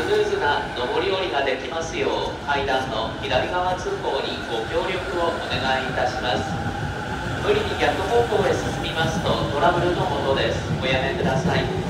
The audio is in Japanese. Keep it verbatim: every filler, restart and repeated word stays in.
ムーズな上り下りができますよう階段の左側通行にご協力をお願いいたします。無理に逆方向へ進みますとトラブルのもとです。おやめください。